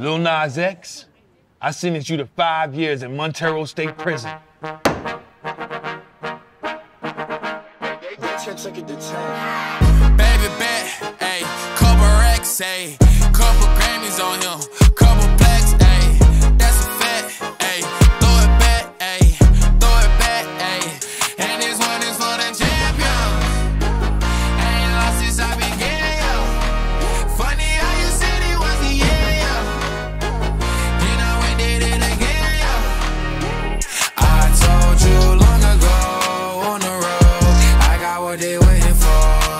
Lil Nas X, I sentenced you to 5 years in Montero State Prison. Baby bet, ayy, couple racks, ayy, couple Grammys on him, couple plaques, ayy, that's a fact, ayy, throw it back, ayy, throw it back, ayy, and this one is for the champion. Ain't lost since I began, yo. Funny how you said it was the year, yo. Then I went did it again, yo. I told you long ago on the road, I got what they waiting for.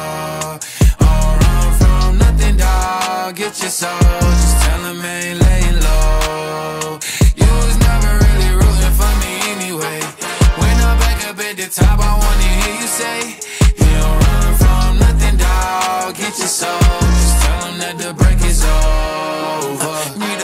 Get your soul, just tell him I ain't laying low. You was never really rooting for me anyway. When I'm back up at the top, I wanna hear you say, you don't run from nothing, dawg. Get your soul, just tell him that the break is over.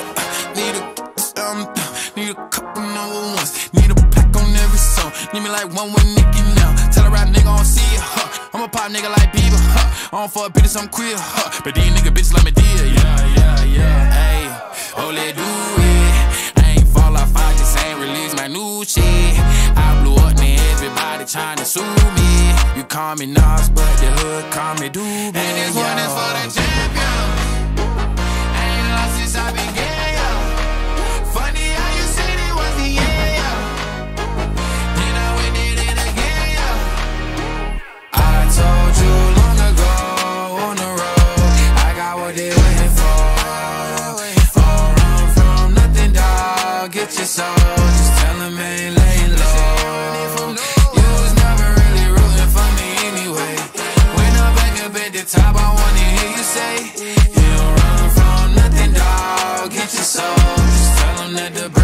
Need a couple number ones. Need a pack on every song. Need me like one with Nicki now. Tell a rap nigga I don't see it, huh. I'm a pop nigga like Bieber, huh. I don't fuck bitches, I'm queer, huh. But these nigga bitches like me dear, yeah, ayy. Oh, let's do it. I ain't fall off, I just ain't release my new shit. I blew up, now everybody tryna sue me. You call me Nas, but the hood call me Doobie. And this one is for the champion. Ain't lost since I began, yo. Funny how you said it was the year, yo. Then I went did it again, yo. I told you long ago on the road, I got what they waiting for. Don't run from nothing, dawg. Get your soul, just tell him I ain't laying low. You was never really rooting for me anyway. When I'm back up at the top, I wanna hear you say, you don't run from nothing, dawg. Get your soul, just tell him that the